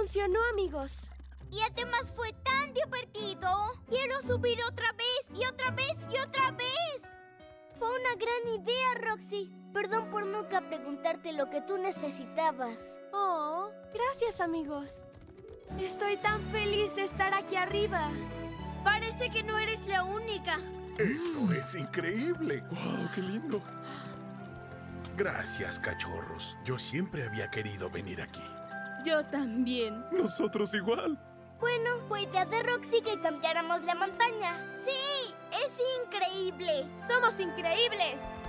funcionó, amigos. Y además fue tan divertido. Quiero subir otra vez y otra vez y otra vez. Fue una gran idea, Roxy. Perdón por nunca preguntarte lo que tú necesitabas. Oh, gracias, amigos. Estoy tan feliz de estar aquí arriba. Parece que no eres la única. Esto es increíble. ¡Wow, qué lindo! Gracias, cachorros. Yo siempre había querido venir aquí. Yo también. Nosotros igual. Bueno, fue idea de Roxy que cambiáramos la montaña. ¡Sí! ¡Es increíble! ¡Somos increíbles!